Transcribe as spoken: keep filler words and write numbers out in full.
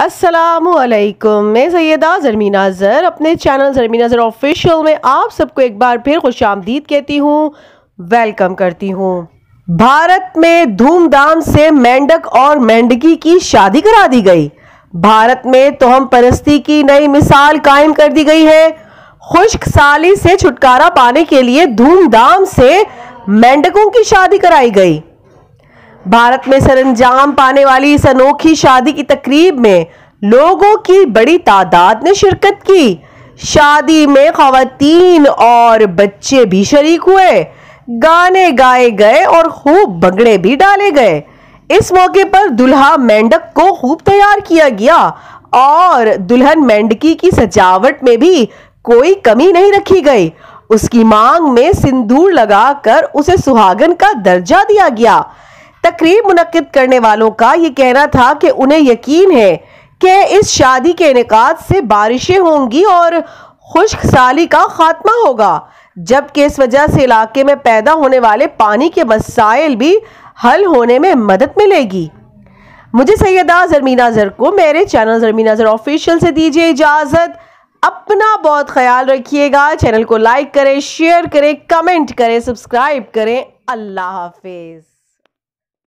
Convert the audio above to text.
अस्सलामुअलैकुम, मैं सैयदा ज़रमीना ज़र अपने चैनल ज़रमीना ज़र ऑफिशियल में आप सबको एक बार फिर खुशामदीद कहती हूँ, वेलकम करती हूँ। भारत में धूमधाम से मेंढक और मेंढकी की शादी करा दी गई। भारत में तोहम परस्ती की नई मिसाल कायम कर दी गई है। खुश्क साली से छुटकारा पाने के लिए धूमधाम से मेंढकों की शादी कराई गई। भारत में सरंजाम पाने वाली इस अनोखी शादी की तकरीब में लोगों की बड़ी तादाद ने शिरकत की। शादी में ख़वातीन और बच्चे भी शरीक हुए, गाने गाए गए और खूब भंगड़े भी डाले गए। इस मौके पर दुल्हा मेंढक को खूब तैयार किया गया और दुल्हन मेंढकी की सजावट में भी कोई कमी नहीं रखी गई। उसकी मांग में सिंदूर लगाकर उसे सुहागन का दर्जा दिया गया। तकरीब मुनक्किद करने वालों का यह कहना था कि उन्हें यकीन है कि इस शादी के इनेकाद से बारिशें होंगी और खुश्क साली का खात्मा होगा, जबकि इस वजह से इलाके में पैदा होने वाले पानी के मसाइल भी हल होने में मदद मिलेगी। मुझे सैयदा ज़रमीना ज़र को मेरे चैनल ज़रमीना ज़र ऑफिशियल से दीजिए इजाज़त। अपना बहुत ख्याल रखिएगा। चैनल को लाइक करें, शेयर करें, कमेंट करें, सब्सक्राइब करें। अल्लाह हाफिज़।